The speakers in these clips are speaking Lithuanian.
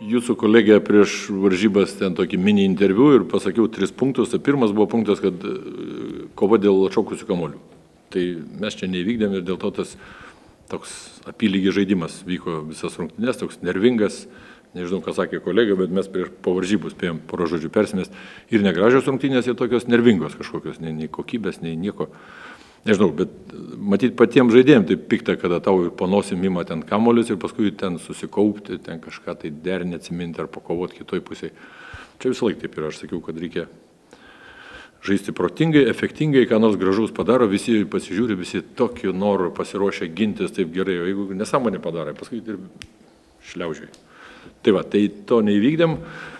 jūsų kolegė prieš varžybas ten tokį mini interviu ir pasakiau 3 punktus. Tai pirmas buvo punktas, kad kova dėl atšokusių kamuolių. Tai mes čia neįvykdėm ir dėl to tas toks apylygis žaidimas vyko visas rungtynės, toks nervingas. Nežinau, ką sakė kolega, bet mes prieš pavaržybų spėjom porą žodžių persimest. Ir negražios rungtynės, ir tokios nervingos kažkokios, nei kokybės, nei nieko. Nežinau, bet matyt patiems žaidėjams tai pikta, kada tau panosim ima ten kamuolius ir paskui ten susikaupti, ten kažką tai derinti, atsiminti ar pakovoti kitoj pusėje. Čia visą laiką taip yra, aš sakiau, kad reikia žaisti protingai, efektingai, ką nors gražaus padaro, visi pasižiūri, visi tokiu noru pasiruošę gintis taip gerai, o jeigu nesąmonė padaro, paskui ir šliaužiai. Tai va, tai to neįvykdėm.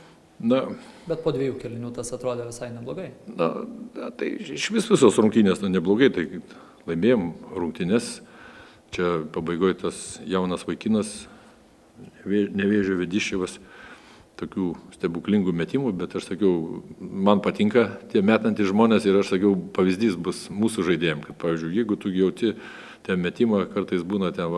Bet po 2 kėlinių tas atrodė visai neblogai. Tai iš visos rungtynės neblogai, tai laimėjom rungtynės. Čia pabaigoje tas jaunas vaikinas, Nevėžio Vediščevas, tokių stebuklingų metimų, bet aš sakiau, man patinka tie metantys žmonės ir aš sakiau, pavyzdys bus mūsų žaidėjim, kad pavyzdžiui, jeigu tu jauti ten metimą, kartais būna ten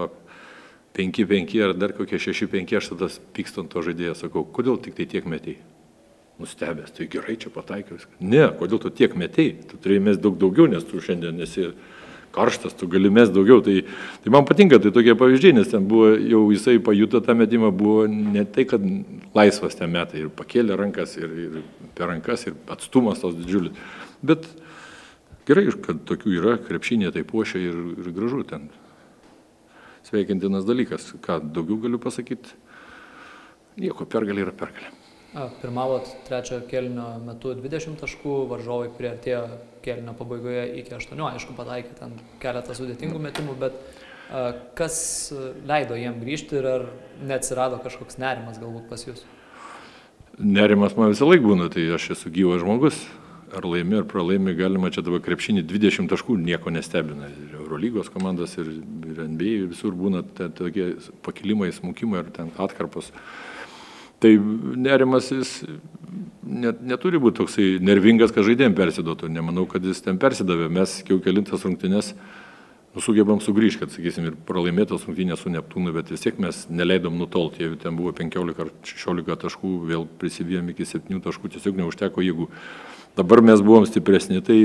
5-5 ar dar kokie 6-5, aš tada pykstu ant to žaidėjo, sakau, kodėl tik tai tiek metei? Nustebęs, tai gerai čia pataikiau viską. Ne, kodėl tu tiek metei? Tu turėjai mest daug daugiau, nes tu šiandien esi karštas, tu gali mest daugiau. Tai man patinka, tai tokie pavyzdžiai, nes ten buvo, jau jisai pajuto tą metimą, buvo ne tai, kad laisvas ten metai ir pakėlė rankas ir per rankas ir atstumas tos didžiulis. Bet gerai, kad tokių yra, krepšinė tai puošia ir gražu ten. Sveikintinas dalykas. Ką daugiau galiu pasakyti? Nieko, pergalė yra pergalė. Pirmavot 3 kėlinio metu 20 taškų, varžovai priartėjo kėlinio pabaigoje iki 8, aišku, pataikė ten keletą sudėtingų metimų, bet kas leido jiem grįžti ir ar neatsirado kažkoks nerimas galbūt pas jūs? Nerimas man visą laiką būna, tai aš esu gyvas žmogus, ar laimi, ar pralaimi, galima čia dabar krepšinį 20 taškų, nieko nestebina. Ir Eurolygos komandos, ir NBA, visur būna tokie pakilimai, smukimai, ar ten atkarpos. Tai nerimas jis neturi būti toksai nervingas, kad žaidėjim persiduotų. Nemanau, kad jis ten persidavė. Mes jau kelintas rungtynės sugebam sugrįžti, kad, sakysim, ir pralaimėtos rungtynės su Neptūnu, bet vis tiek mes neleidom nutolti. Jeigu ten buvo 15 ar 16 taškų, vėl prisivijom iki 7 taškų, tiesiog neužteko jėgų. Dabar mes buvom stipresni, tai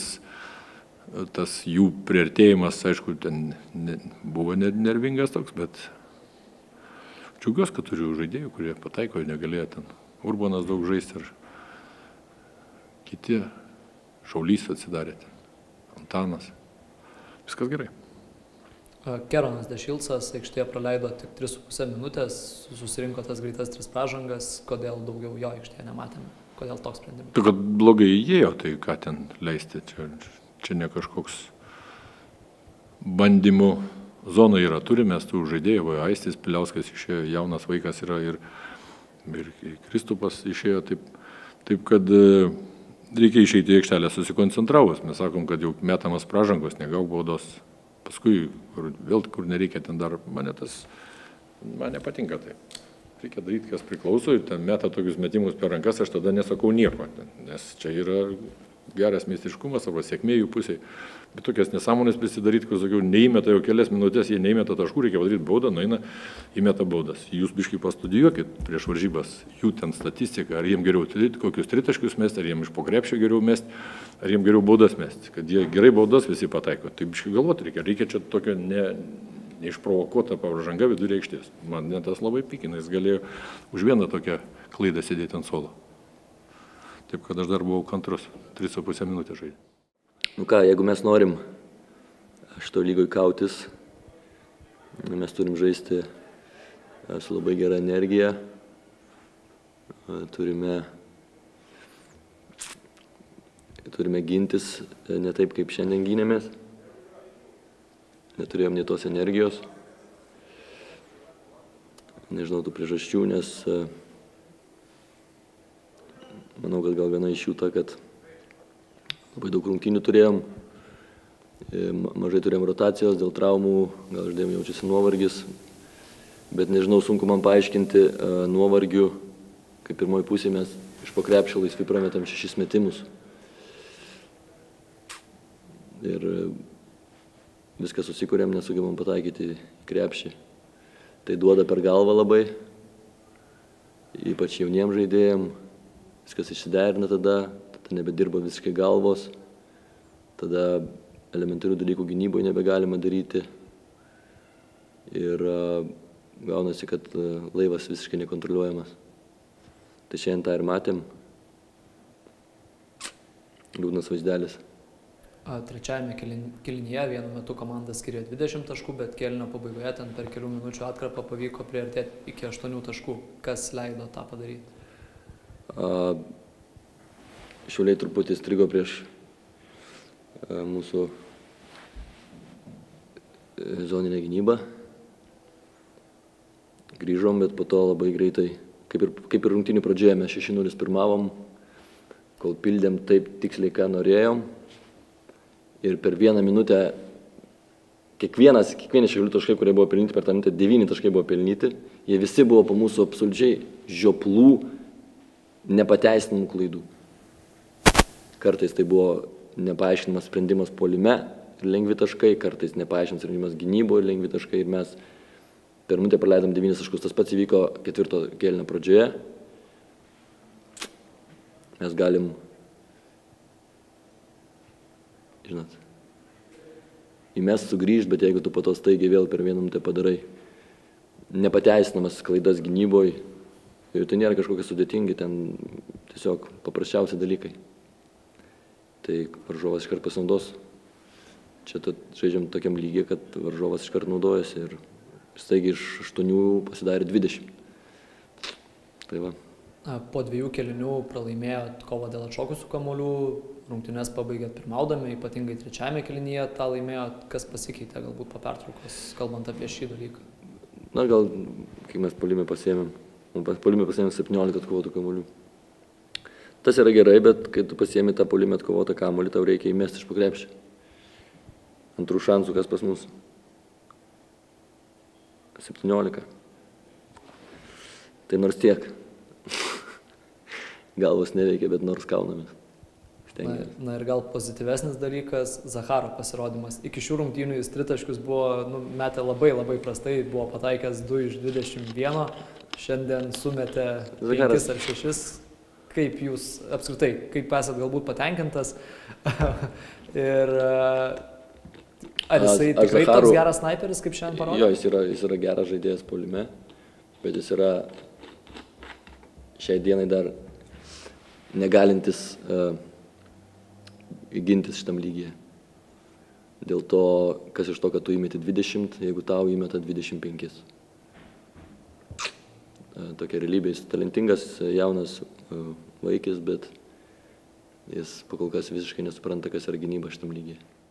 tas jų priartėjimas, aišku, ten buvo nervingas toks, bet džiaugiuosi, kad turiu žaidėjų, kurie pataiko ir negalėjo ten. Urbonas daug žaisti ir kiti, Šaulys atsidarė ten, Antanas. Viskas gerai. Keronas Dešilcas aikštėje praleido tik 3,5 minutės, susirinko tas greitas 3 pražangas, kodėl daugiau jo aikštėje nematėme, kodėl toks sprendimas? Tai kad blogai įėjo, tai ką ten leisti, čia ne kažkoks bandymų zona yra, turime tų žaidėjų, Aistis Piliauskas išėjo, jaunas vaikas yra ir Kristupas išėjo, taip kad reikia išeiti į aikštelę susikoncentravus. Mes sakom, kad jau metamas pražangos, negauk baudos, paskui vėl kur nereikia ten dar, man nepatinka tai. Reikia daryti, kas priklauso ir ten meta tokius metimus per rankas, aš tada nesakau nieko, nes čia yra geras meistriškumas arba sėkmė jų pusėje. Bet tokias nesąmonės prisidaryti, kur sakiau, neįmeta jau kelias minutės, jie neįmeta taškų, reikia padaryti baudą, nueina, įmeta baudas. Jūs biškai pastudijuokit prieš varžybas, jų ten statistiką, ar jiem geriau kokius 3 taškius mesti, ar jiem iš po krepšio geriau mesti, ar jiem geriau baudas mesti. Kad jie gerai baudas visi pataiko. Tai biškai galvoti reikia čia tokio neišprovokuota pažanga vidury aikštės. Man tas labai pikina, jis galėjo už vieną tokią klaidą sėdėti ant suolo. Taip kad aš dar buvau kantrus, 3,5 minutės žaidė. Nu ką, jeigu mes norim šito lygoj kautis, mes turim žaisti su labai gera energija, turime gintis ne taip, kaip šiandien gynėmės, neturėjom nei tos energijos, nežinau tų priežasčių, nes manau, kad gal viena iš jų ta, kad labai daug rungtynių turėjom, mažai turėjom rotacijos dėl traumų, gal žaidėjom jaučiasi nuovargis, bet nežinau, sunku man paaiškinti nuovargių, kai pirmoji pusė mes iš po krepšio laisvai prametam 6 metimus. Ir viską susikūrėm, nesugebam pataikyti į krepšį. Tai duoda per galvą labai, ypač jauniems žaidėjams, viskas išsiderina tada nebedirba visiškai galvos, tada elementarių dalykų gynyboje nebegalima daryti ir gaunasi, kad laivas visiškai nekontroliuojamas. Tai šiandien tą ir matėm. Liūdnas vaizdelis. Trečiajame kėlinyje vienu metu komanda skirė 20 taškų, bet kėlinio pabaigoje ten per kelių minučių atkarpą pavyko priartėti iki 8 taškų. Kas leido tą padaryti? Šiauliai truputį strigo prieš mūsų zoninę gynybą. Grįžom, bet po to labai greitai, kaip ir rungtynių pradžioje, mes 6-0 pirmavom, kol pildėm taip tiksliai, ką norėjom. Ir per vieną minutę kiekvieni Šiaulių taškai, kurie buvo pelnyti per tą minutę, 9 taškai buvo pelnyti. Jie visi buvo po mūsų absoliučiai žioplų, nepateisinamų klaidų. Kartais tai buvo nepaaiškinamas sprendimas puolime ir lengvi taškai, kartais nepaaiškinamas sprendimas gynyboje ir lengvi taškai. Ir mes per minutę praleidom 9 taškus. Tas pats įvyko 4 kėlinio pradžioje. Mes galim, žinot, įmest sugrįžti, bet jeigu tu po to staigiai vėl per vieną minutę padarai nepateisinamas klaidas gynyboje, ir tai nėra kažkokie sudėtingi, ten tiesiog paprasčiausi dalykai. Tai varžovas iškart pasinaudos. Čia žaidžiam tokiam lygiai, kad varžovas iškart naudojasi ir staigiai iš 8 pasidarė 20. Tai va. Po 2 kėlinių pralaimėjot kovą dėl atšokusių kamuolių, rungtynes pabaigėt pirmaudami, ypatingai trečiajame kėlinyje tą laimėjot. Kas pasikeitė galbūt po pertraukos, kalbant apie šį dalyką? Na gal, kai mes puolime pasiėmėm 17 atkovotų kamuolių. Tas yra gerai, bet kai tu pasiėmi tą puolime atkovotą kamuolį, tau reikia įmesti iš po krepšio. Antrų šansų, kas pas mus? 17. Tai nors tiek. Galvos neveikia, bet nors kaunamės. Na ir gal pozityvesnis dalykas, Zacharo pasirodymas. Iki šių rungtynių jis tritaškius buvo metę labai prastai, buvo pataikęs 2 iš 21, šiandien sumetė 5 ar 6. Kaip jūs apskritai, kaip esat galbūt patenkintas? Ir ar jisai tikrai toks geras snaiperis, kaip šiandien parodė? Jo, jis yra geras žaidėjas puolime, bet jis yra šiai dienai dar negalintis gintis šitam lygyje. Dėl to, kas iš to, kad tu įmeti 20, jeigu tau įmeta 25. Tokia realybė, jis talentingas, jaunas vaikis, bet jis pakol kas visiškai nesupranta, kas yra gynyba šitam lygyje.